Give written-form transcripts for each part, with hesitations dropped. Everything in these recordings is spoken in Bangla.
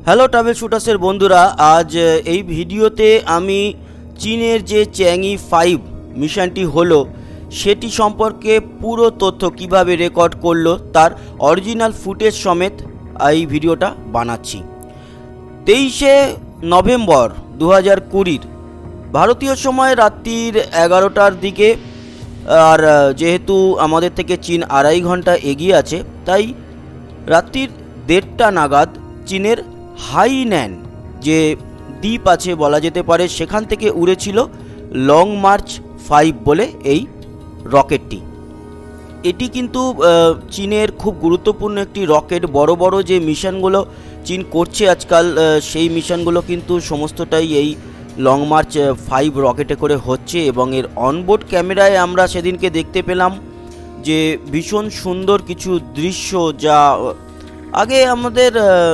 হ্যালো ট্রাভেল শুটার্সের বন্ধুরা, আজ এই ভিডিওতে আমি চীনের যে চ্যাংই 5 মিশনটি হলো সেটি সম্পর্কে পুরো তথ্য কিভাবে রেকর্ড করলো তার অরিজিনাল ফুটেজ সমেত এই ভিডিওটা বানাচ্ছি। 23শে নভেম্বর 2020 ভারতীয় সময় রাত্রির 11টার দিকে। আর যেহেতু আমাদের থেকে চীন 2.5 ঘন্টা এগিয়ে আছে, তাই রাত্রির 1:30 নাগাদ চীনের হাইন্যান যে দ্বীপ আছে বলা যেতে পারে, সেখান থেকে উড়েছিল লং মার্চ 5 বলে এই রকেটটি। এটি কিন্তু চীনের খুব গুরুত্বপূর্ণ একটি রকেট। বড় বড় যে মিশনগুলো চীন করছে আজকাল, সেই মিশনগুলো কিন্তু সমস্তটাই এই লং মার্চ 5 রকেটে করে হচ্ছে। এবং এর অনবোর্ড ক্যামেরায় আমরা সেদিনকে দেখতে পেলাম যে ভীষণ সুন্দর কিছু দৃশ্য, যা আগে আমাদের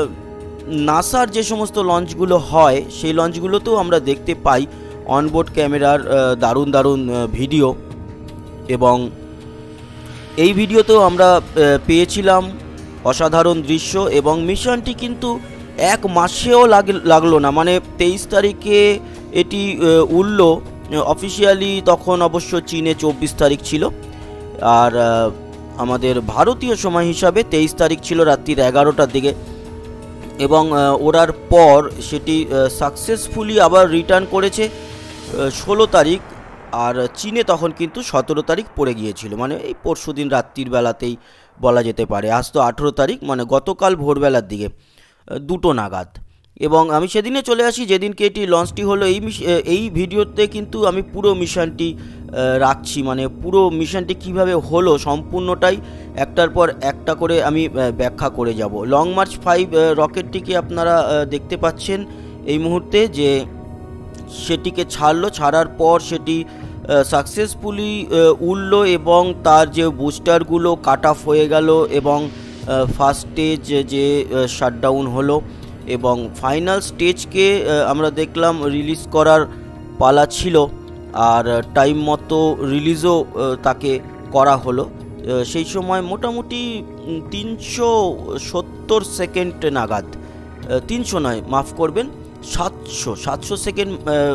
নাসার যে সমস্ত লঞ্চগুলো হয় সেই লঞ্চগুলোতেও আমরা দেখতে পাই অনবোর্ড ক্যামেরার দারুণ দারুণ ভিডিও। এবং এই ভিডিওতেও আমরা পেয়েছিলাম অসাধারণ দৃশ্য। এবং মিশনটি কিন্তু এক মাসেও লাগলো না, মানে 23 তারিখে এটি উড়ল অফিসিয়ালি। তখন অবশ্য চীনে 24 তারিখ ছিল, আর আমাদের ভারতীয় সময় হিসাবে 23 তারিখ ছিল রাত্রির 11টার দিকে। এবং ওড়ার পর সেটি সাকসেসফুলি আবার রিটার্ন করেছে 16 তারিখ। আর চীনে তখন কিন্তু 17 তারিখ পড়ে গিয়েছিল, মানে এই পরশু দিন রাত্রির বেলাতেই বলা যেতে পারে। আজ তো 18 তারিখ, মানে গতকাল ভোরবেলার দিকে 2টো নাগাদ। এবং আমি সেদিনে চলে আসি যেদিনকে এটি লঞ্চটি হলো। এই ভিডিওতে কিন্তু আমি পুরো মিশনটি রাখছি, মানে পুরো মিশনটি কিভাবে হলো সম্পূর্ণটাই একটার পর একটা করে আমি ব্যাখ্যা করে যাব। লং মার্চ 5 রকেটটিকে আপনারা দেখতে পাচ্ছেন এই মুহূর্তে, যে সেটিকে ছাড়ার পর সেটি সাকসেসফুলি উড়লো এবং তার যে বুস্টারগুলো কাট অফ হয়ে গেল এবং ফার্স্ট স্টেজ যে শাটডাউন হলো। এবং ফাইনাল স্টেজকে আমরা দেখলাম রিলিজ করার পালা ছিল, আর টাইম মতো রিলিজও তাকে করা হলো। সেই সময় মোটামুটি 370 সেকেন্ড নাগাদ, 300 নয়, মাফ করবেন, 700 সেকেন্ড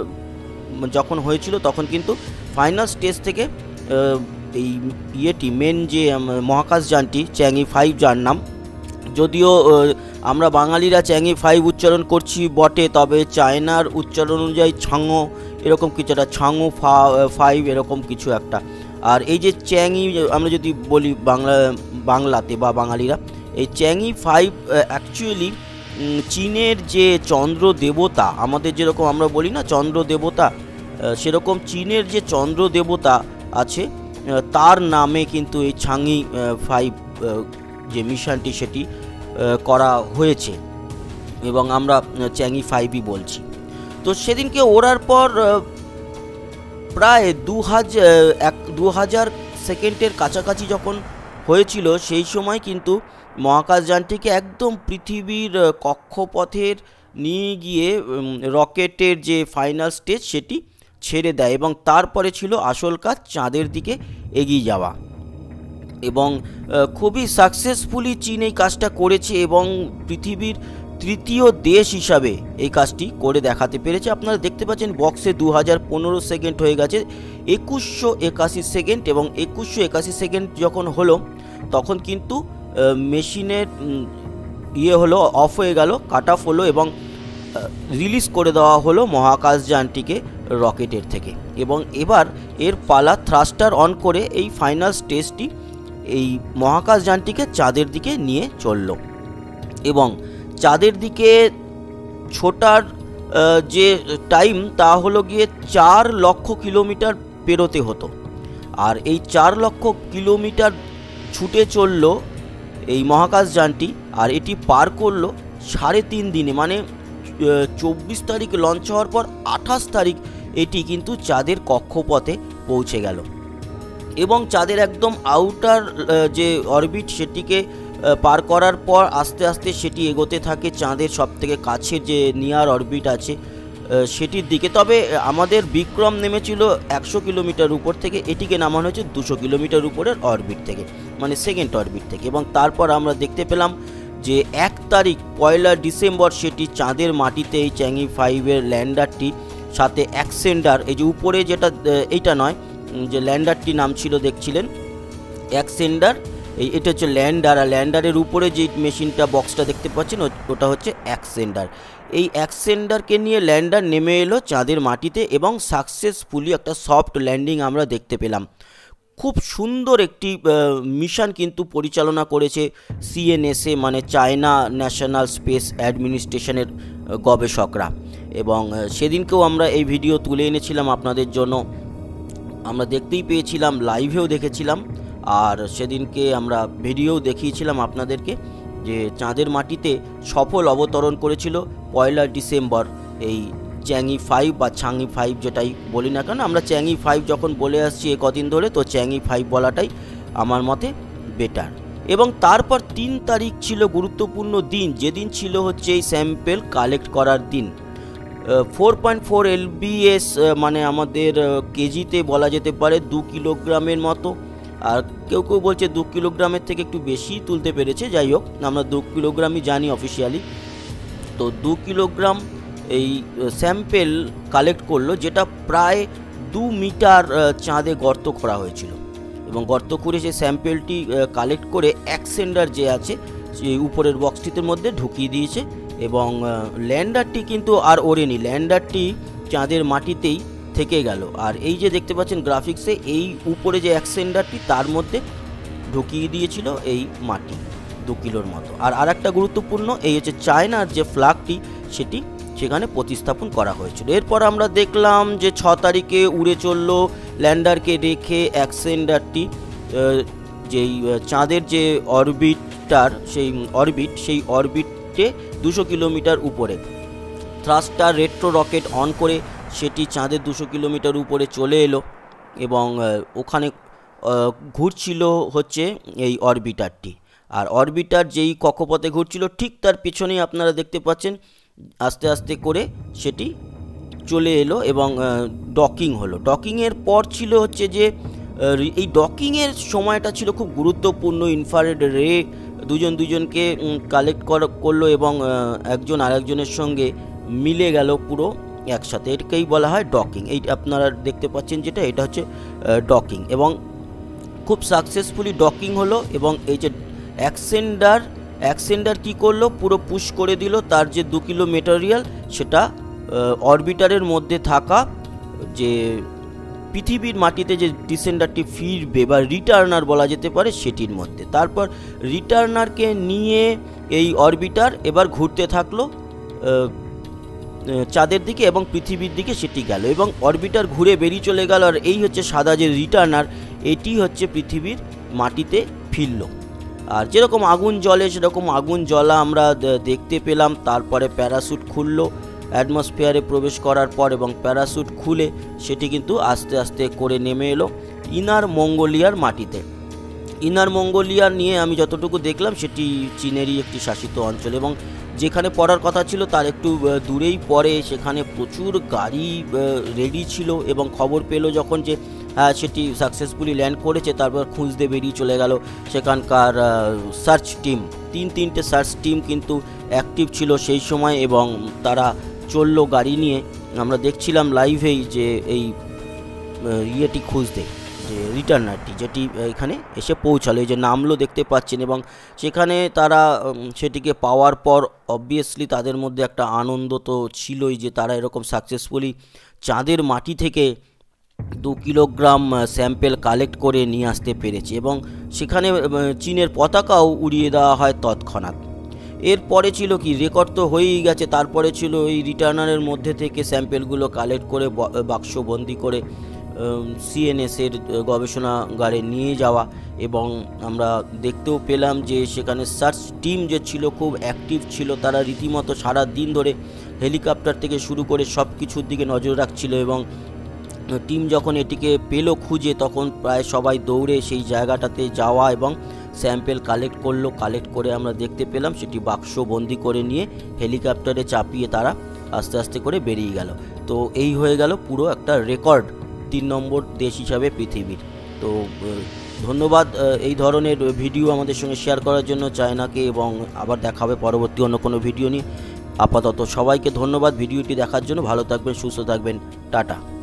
যখন হয়েছিল তখন কিন্তু ফাইনাল স্টেজ থেকে এই মেন যে মহাকাশযানটি চ্যাংই 5 যার নাম, যদিও আমরা বাঙালিরা চ্যাংই 5 উচ্চারণ করছি বটে, তবে চায়নার উচ্চারণ অনুযায়ী ছাঙো এরকম কিছু একটা, ছাঙো 5 এরকম কিছু একটা। আর এই যে চ্যাংই আমরা যদি বলি বাংলাতে বা বাঙালিরা, এই চ্যাংই 5 অ্যাকচুয়ালি চীনের যে চন্দ্র দেবতা, আমাদের যেরকম আমরা বলি না চন্দ্র দেবতা, সেরকম চীনের যে চন্দ্র দেবতা আছে তার নামে কিন্তু এই চ্যাংই 5 যে মিশনটি সেটি করা হয়েছে, এবং আমরা চ্যাংই 5ই বলছি। তো সেদিনকে ওড়ার পর প্রায় 2000 সেকেন্ডের কাছাকাছি যখন হয়েছিল, সেই সময় কিন্তু মহাকাশযানটিকে একদম পৃথিবীর কক্ষপথের নিয়ে গিয়ে রকেটের যে ফাইনাল স্টেজ সেটি ছেড়ে দেয়। এবং তারপরে ছিল আসল কাজ, চাঁদের দিকে এগিয়ে যাওয়া। এবং খুবই সাকসেসফুলি চীন এই কাজটা করেছে এবং পৃথিবীর তৃতীয় দেশ হিসাবে এই কাজটি করে দেখাতে পেরেছে। আপনারা দেখতে পাচ্ছেন বক্সে 2015 সেকেন্ড হয়ে গেছে, 2181 সেকেন্ড। এবং 2181 সেকেন্ড যখন হলো তখন কিন্তু মেশিনের হলো অফ হয়ে গেল, কাট অফ হলো এবং রিলিজ করে দেওয়া হলো মহাকাশযানটিকে রকেটের থেকে। এবং এবার এর পালা থ্রাস্টার অন করে এই ফাইনাল স্টেজটি এই মহাকাশযানটিকে চাঁদের দিকে নিয়ে চলল। এবং চাঁদের দিকে ছোটার যে টাইম তা হলো গিয়ে 4 লক্ষ কিলোমিটার পেরোতে হতো। আর এই 4 লক্ষ কিলোমিটার ছুটে চলল এই মহাকাশযানটি, আর এটি পার করলো 3.5 দিনে, মানে 24 তারিখ লঞ্চ হওয়ার পর 28 তারিখ এটি কিন্তু চাঁদের কক্ষপথে পৌঁছে গেল। এবং চাঁদের একদম আউটার যে অরবিট সেটিকে পার করার পর আস্তে আস্তে সেটি এগোতে থাকে চাঁদের সবথেকে কাছের যে নিয়ার অরবিট আছে সেটির দিকে। তবে আমাদের বিক্রম নেমেছিল 100 কিলোমিটার উপর থেকে, এটিকে নামানো হয়েছে 200 কিলোমিটার উপরের অরবিট থেকে, মানে সেকেন্ড অরবিট থেকে। এবং তারপর আমরা দেখতে পেলাম যে 1 তারিখ 1 ডিসেম্বর সেটি চাঁদের মাটিতে এই চ্যাংই 5-এর ল্যান্ডারটি সাথে অ্যাক্সেন্ডার, এই যে উপরে যেটা এইটা নয়, যে ল্যান্ডারটি নাম ছিল দেখছিলেন অ্যাক্সেন্ডার, এটা হচ্ছে ল্যান্ডার, আর ল্যান্ডারের উপরে যে মেশিনটা বক্সটা দেখতে পাচ্ছেন ওটা হচ্ছে অ্যাক্সেন্ডার। এই অ্যাক্সেন্ডারকে নিয়ে ল্যান্ডার নেমে এলো চাঁদের মাটিতে এবং সাকসেসফুলি একটা সফট ল্যান্ডিং আমরা দেখতে পেলাম। খুব সুন্দর একটি মিশন কিন্তু পরিচালনা করেছে সিএনএসএ মানে চায়না ন্যাশনাল স্পেস অ্যাডমিনিস্ট্রেশনের গবেষকরা, এবং সেদিনকেও আমরা এই ভিডিও তুলে এনেছিলাম আপনাদের জন্য। আমরা দেখতেই পেয়েছিলাম, লাইভেও দেখেছিলাম, আর সেদিনকে আমরা ভিডিও দেখিয়েছিলাম আপনাদেরকে যে চাঁদের মাটিতে সফল অবতরণ করেছিল 1 ডিসেম্বর এই চ্যাংই 5 বা চাংই 5 যেটাই বলি না কেন, আমরা চ্যাংই 5 যখন বলে আসছি কদিন ধরে, তো চ্যাংই 5 বলাটাই আমার মতে বেটার। এবং তারপর 3 তারিখ ছিল গুরুত্বপূর্ণ দিন, যেদিন ছিল হচ্ছে এই স্যাম্পেল কালেক্ট করার দিন। 4.4 LBS মানে আমাদের কেজিতে বলা যেতে পারে 2 কিলোগ্রামের মতো, আর কেউ কেউ বলছে 2 কিলোগ্রামের থেকে একটু বেশি তুলতে পেরেছে। যাই হোক, আমরা 2 কিলোগ্রামই জানি অফিসিয়ালি। তো 2 কিলোগ্রাম এই স্যাম্পেল কালেক্ট করলো, যেটা প্রায় 2 মিটার চাঁদে গর্ত করা হয়েছিল, এবং গর্ত করে সেই স্যাম্পেলটি কালেক্ট করে অ্যাক্সেন্ডার যে আছে সেই উপরের বক্সটির মধ্যে ঢুকিয়ে দিয়েছে, এবং ল্যান্ডারটি কিন্তু আর ওড়েনি, ল্যান্ডারটি চাঁদের মাটিতেই থেকে গেল। আর এই যে দেখতে পাচ্ছেন গ্রাফিক্সে, এই উপরে যে অ্যাক্সেন্ডারটি তার মধ্যে ঢুকিয়ে দিয়েছিল এই মাটি 2 কিলোর মতো। আর আরেকটা গুরুত্বপূর্ণ, এই হচ্ছে চায়নার যে ফ্ল্যাগটি সেটি সেখানে প্রতিস্থাপন করা হয়েছিল। এরপর আমরা দেখলাম যে 6 তারিখে উড়ে চলল ল্যান্ডারকে রেখে অ্যাক্সেন্ডারটি যেই চাঁদের যে অরবিটার সেই অরবিটে 200 কিলোমিটার উপরে। থ্রাস্টার রেট্রো রকেট অন করে সেটি চাঁদের 200 কিলোমিটার উপরে চলে এলো, এবং ওখানে ঘুরছিল হচ্ছে এই অরবিটারটি। আর অরবিটার যেই কক্ষপথে ঘুরছিল ঠিক তার পেছনেই আপনারা দেখতে পাচ্ছেন আস্তে আস্তে করে সেটি চলে এলো এবং ডকিং হলো। ডকিংয়ের পর ছিল হচ্ছে যে এই ডকিংয়ের সময়টা ছিল খুব গুরুত্বপূর্ণ। ইনফ্রারেড রে দুজনকে কালেক্ট করলো এবং একজন আরেকজনের সঙ্গে মিলে গেল পুরো একসাথে, এটাকেই বলা হয় ডকিং। এই আপনারা দেখতে পাচ্ছেন যেটা, এটা হচ্ছে ডকিং, এবং খুব সাকসেসফুলি ডকিং হলো। এবং এই যে অ্যাক্সেন্ডার কী করলো, পুরো পুশ করে দিল তার যে 2 কিলো মেটেরিয়াল সেটা অরবিটারের মধ্যে থাকা যে পৃথিবীর মাটিতে যে ডিসেন্ডারটি ফিরবে বা রিটার্নার বলা যেতে পারে সেটির মধ্যে। তারপর রিটার্নারকে নিয়ে এই অরবিটার এবার ঘুরতে থাকলো চাঁদের দিকে এবং পৃথিবীর দিকে সেটি গেল, এবং অরবিটার ঘুরে বেরিয়ে চলে গেল। আর এই হচ্ছে সাদা যে রিটার্নার, এটি হচ্ছে পৃথিবীর মাটিতে ফিরল। আর যেরকম আগুন জ্বলে সেরকম আগুন জ্বলা আমরা দেখতে পেলাম। তারপরে প্যারাশুট খুললো অ্যাটমসফিয়ারে প্রবেশ করার পর, এবং প্যারাশুট খুলে সেটি কিন্তু আস্তে আস্তে করে নেমে এলো ইনার মঙ্গোলিয়ার মাটিতে। ইনার মঙ্গোলিয়া নিয়ে আমি যতটুকু দেখলাম সেটি চীনেরই একটি শাসিত অঞ্চল, এবং যেখানে পড়ার কথা ছিল তার একটু দূরেই পড়ে। সেখানে প্রচুর গাড়ি রেডি ছিল, এবং খবর পেল যখন যে সেটি সাকসেসফুলি ল্যান্ড করেছে, তারপর খুঁজতে বেরিয়ে চলে গেল সেখানকার সার্চ টিম। 3-3টে সার্চ টিম কিন্তু অ্যাক্টিভ ছিল সেই সময়, এবং তারা চললো গাড়ি নিয়ে। আমরা দেখছিলাম লাইভেই যে এই ইয়েটি খুঁজতে, যে রিটার্নারটি যেটি এখানে এসে পৌঁছালো, এই যে নামলো দেখতে পাচ্ছেন। এবং সেখানে তারা সেটিকে পাওয়ার পর অবভিয়াসলি তাদের মধ্যে একটা আনন্দ তো ছিলই যে তারা এরকম সাকসেসফুলি চাঁদের মাটি থেকে 2 কিলোগ্রাম স্যাম্পেল কালেক্ট করে নিয়ে আসতে পেরেছে, এবং সেখানে চীনের পতাকাও উড়িয়ে দেওয়া হয় তৎক্ষণাৎ। এরপরে ছিল কি, রেকর্ড তো হয়েই গেছে, তারপরে ছিল এই রিটার্নারের মধ্যে থেকে স্যাম্পেলগুলো কালেক্ট করে বাক্সবন্দি করে সিএনএসের গবেষণাগারে নিয়ে যাওয়া। এবং আমরা দেখতেও পেলাম যে সেখানে সার্চ টিম যে ছিল খুব অ্যাক্টিভ ছিল, তারা রীতিমতো সারা দিন ধরে হেলিকপ্টার থেকে শুরু করে সব কিছুর দিকে নজর রাখছিল। এবং টিম যখন এটিকে পেলো খুঁজে, তখন প্রায় সবাই দৌড়ে সেই জায়গাটাতে যাওয়া এবং স্যাম্পেল কালেক্ট করে আমরা দেখতে পেলাম সেটি বাক্সবন্দি করে নিয়ে হেলিকপ্টারে চাপিয়ে তারা আস্তে আস্তে করে বেরিয়ে গেল। তো এই হয়ে গেল পুরো একটা রেকর্ড 3 নম্বর দেশ হিসাবে পৃথিবীর। তো ধন্যবাদ এই ধরনের ভিডিও আমাদের সঙ্গে শেয়ার করার জন্য চায়নাকে, এবং আবার দেখা হবে পরবর্তী অন্য কোনো ভিডিও নিয়ে। আপাতত সবাইকে ধন্যবাদ ভিডিওটি দেখার জন্য। ভালো থাকবেন, সুস্থ থাকবেন, টাটা।